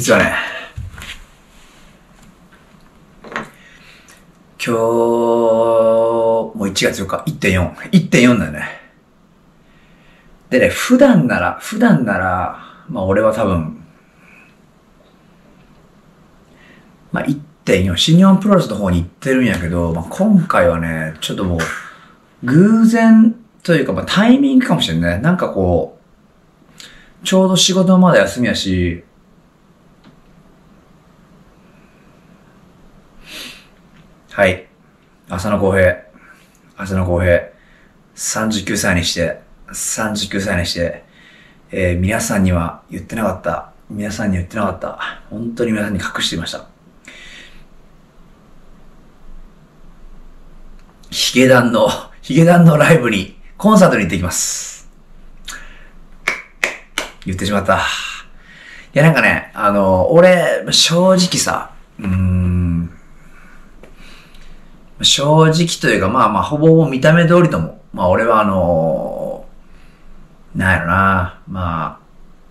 実はね、今日、もう1月4日、1.4。1.4 だよね。でね、普段なら、まあ俺は多分、まあ1.4、新日本プロレスの方に行ってるんやけど、まあ今回はね、ちょっともう、偶然というか、まあタイミングかもしれんね。なんかこう、ちょうど仕事まだ休みやし、はい。浅野浩平。39歳にして、皆さんには言ってなかった。本当に皆さんに隠していました。ヒゲダンのライブに、コンサートに行ってきます。言ってしまった。いやなんかね、俺、正直さ、正直というか、まあまあ、ほぼほぼ見た目通りとも。まあ俺はなんやろな、まあ、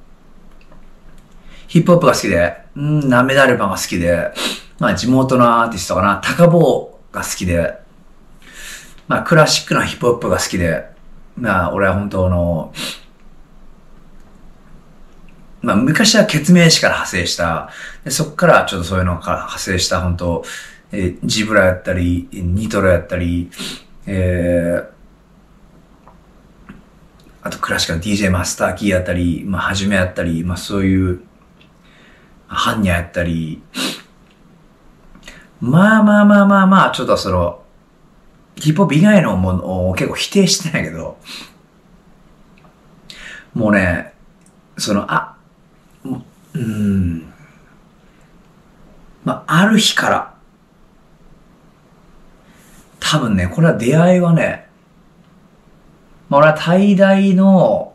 ヒップホップが好きで、ナメダルパンが好きで、まあ地元のアーティストかな、タカボーが好きで、まあクラシックなヒップホップが好きで、まあ俺は本当まあ昔はケツメイシから派生した、でそっからちょっとそういうのから派生した本当、ジブラやったり、ニトロやったり、あとクラシックの DJ マスターキーやったり、まあはじめやったり、まあそういう、ハンニャやったり、まあ、ちょっとヒップホップ以外のものを結構否定してないけど、もうね、まあ、ある日から、多分ね、これは出会いはね、まあ、俺は大大の、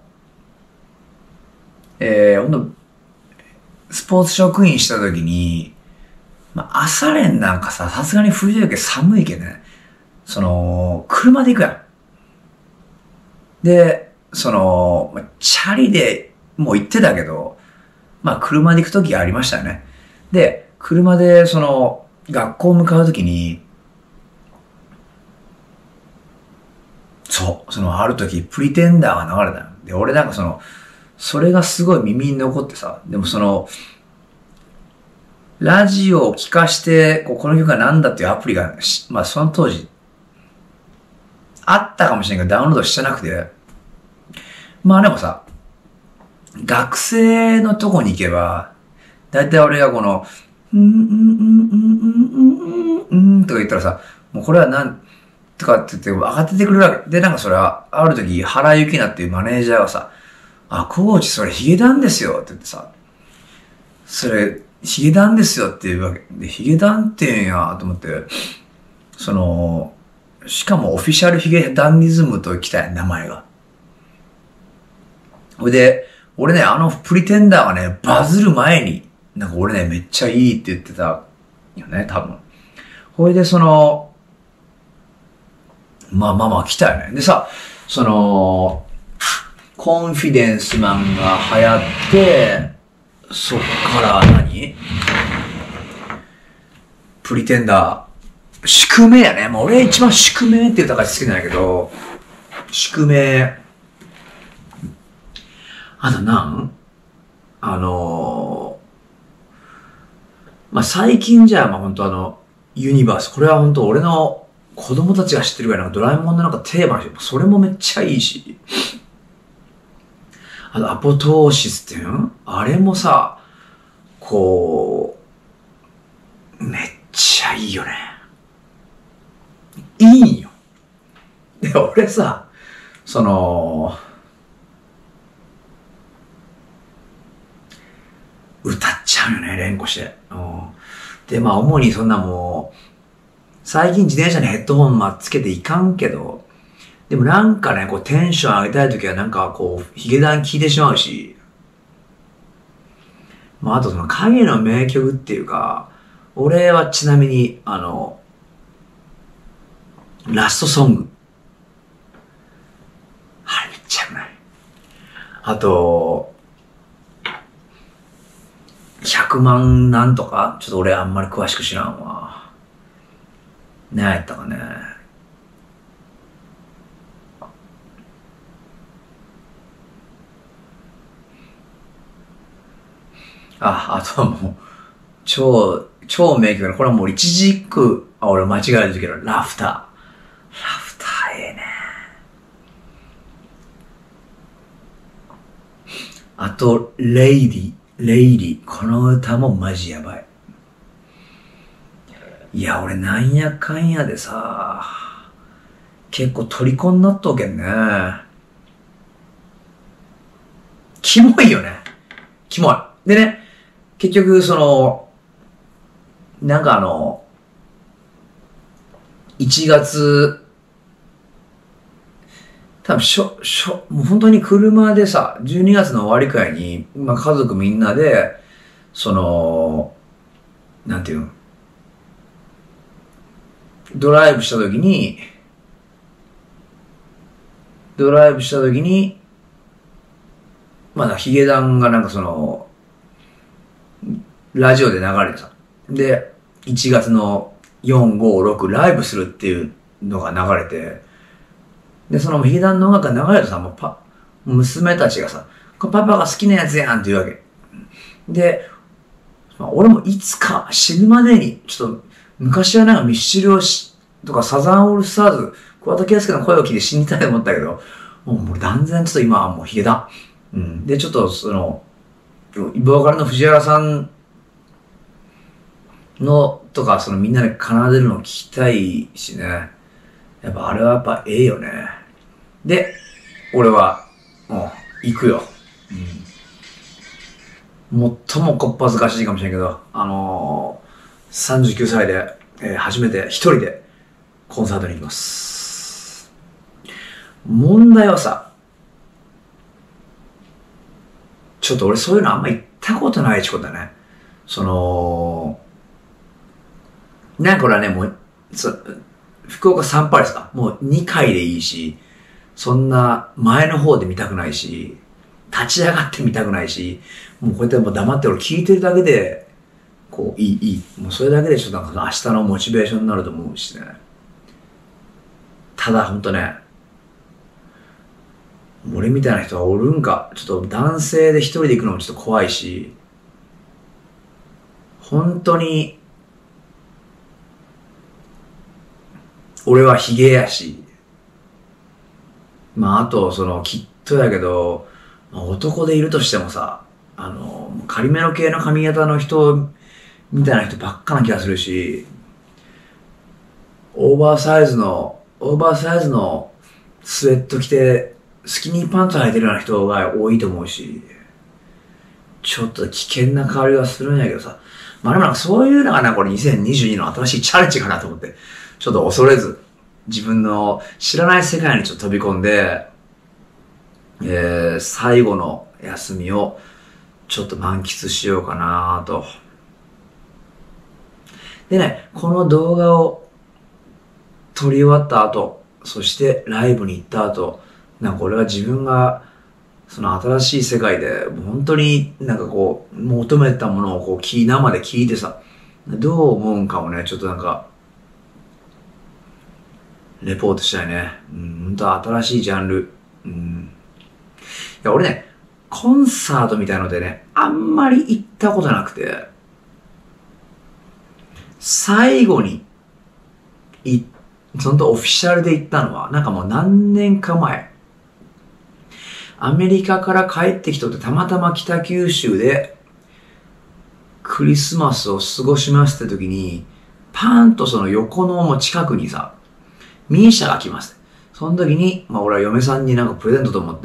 ほんと、スポーツ職員した時に、まあ、朝練なんかさすがに冬だけ寒いけどね、車で行くやん。で、チャリでもう行ってたけど、まあ車で行く時ありましたよね。で、車で学校向かう時に、ある時、プリテンダーが流れたの。で、俺なんかそれがすごい耳に残ってさ、でもラジオを聞かして、この曲が何だっていうアプリが、まあその当時、あったかもしれんけどダウンロードしてなくて、まあでもさ、学生のとこに行けば、だいたい俺がとか言ったらさ、もうこれはとかって言って上がっててくるわけ。で、なんかそれは、ある時、原由紀奈っていうマネージャーがさ、あ、コーチそれヒゲダンですよって言ってさ、それ、ヒゲダンですよっていうわけ。で、ヒゲダンって言うんやと思って、しかもオフィシャルヒゲダンディズムと来たやん、名前が。ほいで、俺ね、プリテンダーがね、バズる前に、なんか俺ね、めっちゃいいって言ってたよね、多分。ほいで、まあ、来たよね。でさ、コンフィデンスマンが流行って、そっからプリテンダー、宿命やね。もう俺一番宿命っていう歌が好きなんやけど、宿命、まあ、最近じゃ、まあ、本当ユニバース。これは本当俺の子供たちが知ってるぐらいのドラえもんのなんかテーマの人、それもめっちゃいいし。アポトーシスっていうのあれもさ、めっちゃいいよね。いいんよ。で、俺さ、歌っちゃうよね、連呼して。で、まあ、主にそんなもう、最近自転車にヘッドホンつけていかんけど、でもなんかね、テンション上げたいときはなんかヒゲダン聴いてしまうし、まあ、あと影の名曲っていうか、俺はちなみに、ラストソング。あれめっちゃうまい。あと、 100万なんとかちょっと俺あんまり詳しく知らんわ。何やったかね。あとはもう、超名曲だ。これはもう一軸、俺間違えるけど、ラフター。ラフターええね。あと、レイディ。この歌もマジやばい。いや、俺なんやかんやでさ、結構虜になっとうけんね。キモいよね。キモい。でね、結局なんか1月、多分もう本当に車でさ、12月の終わりくらいに、まあ家族みんなで、なんていうの、ドライブした時に、まだヒゲダンがなんかラジオで流れてさ、で、1月の4、5、6ライブするっていうのが流れて、で、そのヒゲダンの音楽が流れるとさ、娘たちがさ、これパパが好きなやつやんって言うわけ。で、俺もいつか死ぬまでに、ちょっと、昔はなんかミッシルとかサザンオールスターズ、桑田佳祐の声を聞いて死にたいと思ったけど、もう断然ちょっと今はもうヒゲダン。うん。で、ちょっとボーカルの藤原さんの、とか、みんなで奏でるのを聞きたいしね。やっぱあれはやっぱええよね。で、俺は、もう、行くよ。最もこっぱずかしいかもしれんけど、39歳で、初めて一人でコンサートに行きます。問題はさ、ちょっと俺そういうのあんま行ったことないってことだね。なんか俺はね、もう、福岡サンパレスか。もう2回でいいし、そんな前の方で見たくないし、立ち上がって見たくないし、もうこうやってもう黙って俺聞いてるだけで、こう、いい。もうそれだけでちょっとなんか明日のモチベーションになると思うしね。ただほんとね、俺みたいな人はおるんか。ちょっと男性で一人で行くのもちょっと怖いし、本当に、俺はヒゲやし、まああときっとやけど、まあ、男でいるとしてもさ、仮めの系の髪型の人みたいな人ばっかな気がするし、オーバーサイズのスウェット着て、スキニーパンツ履いてるような人が多いと思うし、ちょっと危険な香りがするんやけどさ、まあでもなんかそういうのがこれ2022の新しいチャレンジかなと思って、ちょっと恐れず、自分の知らない世界にちょっと飛び込んで、最後の休みをちょっと満喫しようかなと。でね、この動画を撮り終わった後、そしてライブに行った後、なんか俺は自分がその新しい世界で本当になんかこう求めたものをこう生で聞いてさ、どう思うんかもね、ちょっとなんかレポートしたいね。本当新しいジャンル。いや俺ね、コンサートみたいのでね、あんまり行ったことなくて、最後にそのオフィシャルで行ったのは、なんかもう何年か前。アメリカから帰ってきとってたまたま北九州でクリスマスを過ごしますって時に、パーンとその横のも近くにさ、ミーシャが来ます。その時に、まあ俺は嫁さんになんかプレゼントと思って、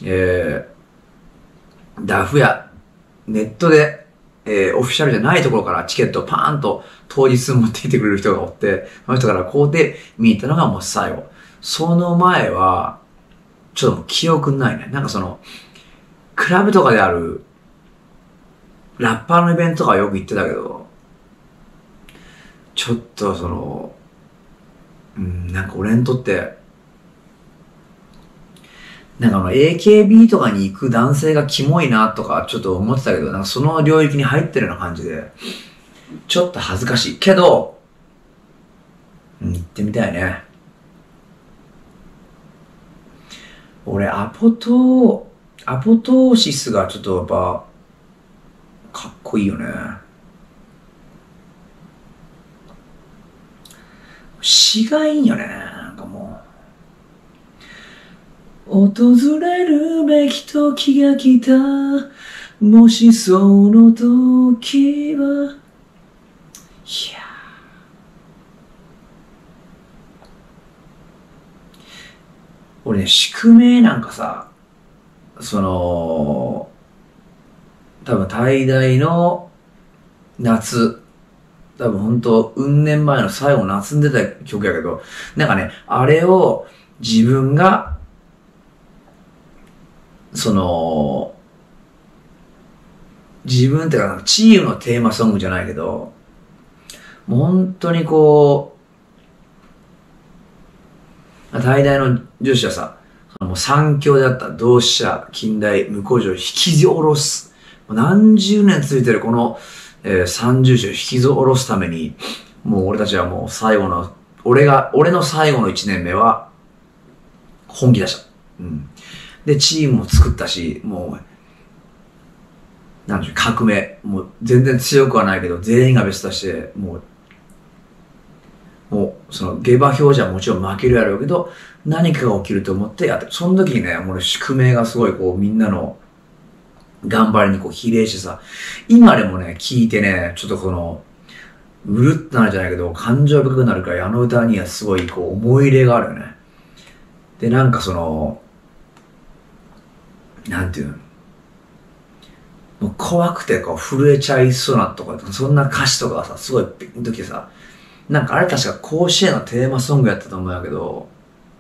ダフやネットで、オフィシャルじゃないところからチケットをパーンと当日持ってきてくれる人がおって、その人から買うて見に行ったのがもう最後。その前は、ちょっともう記憶ないね。なんかクラブとかである、ラッパーのイベントとかよく行ってたけど、ちょっとなんか俺にとって、 なんかAKB とかに行く男性がキモいなとかちょっと思ってたけど、なんかその領域に入ってるような感じで、ちょっと恥ずかしい。けど、行ってみたいね。俺、アポトーシスがちょっとやっぱ、かっこいいよね。詩がいいよね。なんかもう。訪れるべき時が来た。もしその時は。いや。俺ね、宿命なんかさ、多分大大の夏、多分本当うん年前の最後の夏に出た曲やけど、なんかね、あれを自分が、自分ってか、チームのテーマソングじゃないけど、もう本当に大大の女子はさ、もう三強であった同志社、近代、向こう上を引きず下ろす。何十年続いてるこの、三重士を引きず下ろすために、もう俺たちはもう最後の、俺の最後の一年目は、本気出した。うん。で、チームも作ったし、もう、なんでしょう、革命。もう全然強くはないけど、全員が別として、もうその下馬評じゃもちろん負けるやろうけど、何かが起きると思ってやって、その時にね、もう宿命がすごいみんなの頑張りに比例してさ、今でもね、聞いてね、ちょっとうるっとなるじゃないけど、感情深くなるから、あの歌にはすごい思い入れがあるよね。で、なんかなんていうの、もう怖くて震えちゃいそうなとか、そんな歌詞とかさ、すごいピンときてさ、なんかあれ確か甲子園のテーマソングやったと思うんだけど、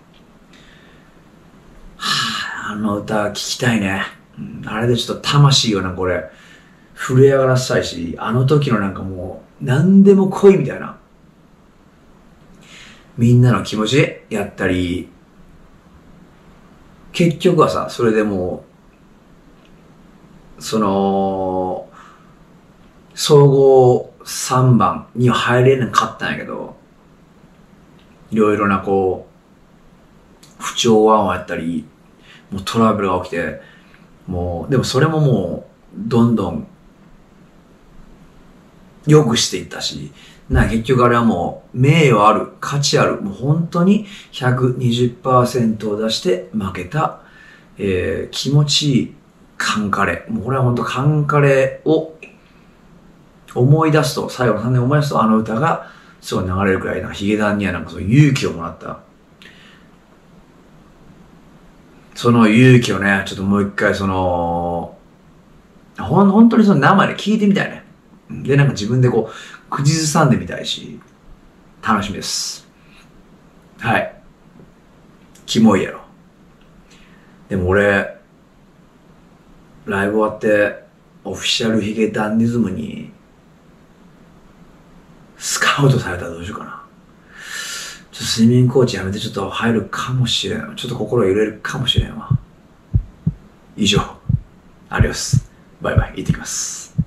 あの歌聞きたいね。あれでちょっと魂をなんか俺、震え上がらせたいし、あの時のなんかもう、何でも来いみたいな。みんなの気持ちやったり、結局はさ、それでもう、総合3番には入れなかったんやけど、いろいろな不調和音やったり、もうトラブルが起きて、もう、でもそれももう、どんどん、良くしていったし、結局あれはもう、名誉ある、価値ある、もう本当に 120% を出して負けた、気持ちいいカンカレ。もうこれは本当カンカレを思い出すと、最後の3年思い出すと、あの歌がすごい流れるくらいな、ヒゲダンにはなんかそう勇気をもらった。その勇気をね、ちょっともう一回本当に生で聞いてみたいね。で、なんか自分で口ずさんでみたいし、楽しみです。はい。キモいやろ。でも俺、ライブ終わって、オフィシャルヒゲダンディズムに、スカウトされたらどうしようかな。ちょっと睡眠コーチやめてちょっと入るかもしれん。ちょっと心揺れるかもしれんわ。以上。アディオス。バイバイ。行ってきます。